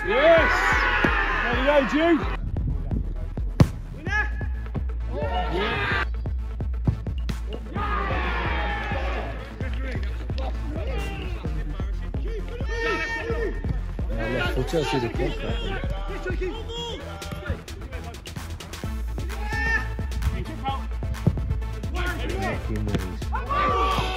Yes! There you go, Jude. Left footer, see the cross back. Making ways.